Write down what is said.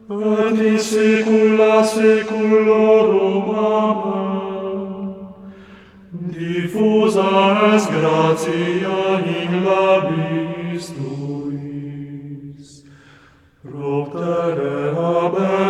et in saecula saeculorum. Amen. Diffusa est gratia in labiis tuis, proptere habemus